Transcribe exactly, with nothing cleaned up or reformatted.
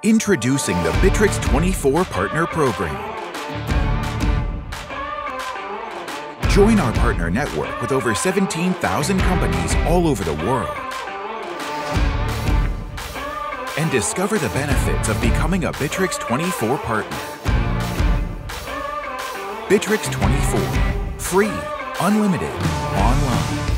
Introducing the Bitrix twenty-four Partner Program. Join our partner network with over seventeen thousand companies all over the world. And discover the benefits of becoming a Bitrix twenty-four partner. Bitrix twenty-four. Free, unlimited, online.